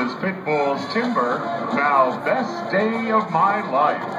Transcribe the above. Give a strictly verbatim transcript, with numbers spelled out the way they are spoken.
is Pitbull's Timber, Now Best Day of My Life.